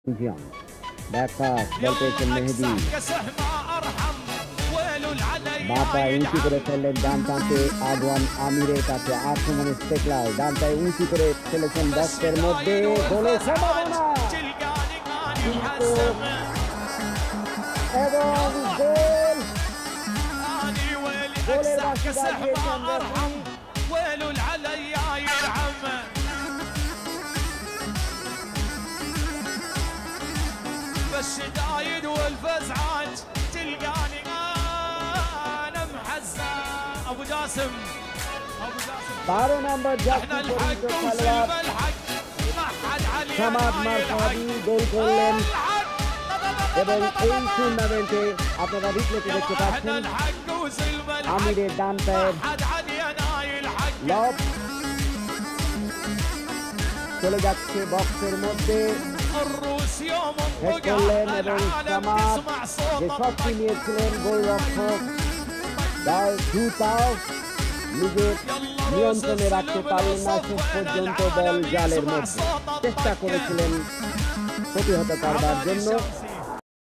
জিয়ান ব্যাকপাস বল পেয়েছেন মেহেদি মাথায় উঁচু করে ফেললেন ডান প্রান্তে আদওয়ান আমিরের কাছে আক্রমণ স্টেকলার ডান পায়ে উঁচু করে ফেলেছেন বক্সের মধ্যে গোলের সম্ভাবনা এবং গোল গোলের বাঁশি বাজিয়েছেন الشدايد والفزعات تلقاني انا محزن ابو جاسم 12 নম্বর জাতীয় পরিচিত খেলোয়াড় সামাদ মারফাওয়ি গোল করলেন এবং এই টুর্নামেন্টে আপনারা রিপ্লেতে দেখতে পাচ্ছেন আমিরের ডান পায়ের লব চলে যাচ্ছে বক্সের মধ্যে করলেন এবং সামাদ যে শটটি নিয়েছিলেন গোলরক্ষক তার দুটাও নিজের নিয়ন্ত্রণে রাখতে পারলেন না শেষ পর্যন্ত বল জালের মধ্যে চেষ্টা করেছিলেন প্রতিহত করবার জন্য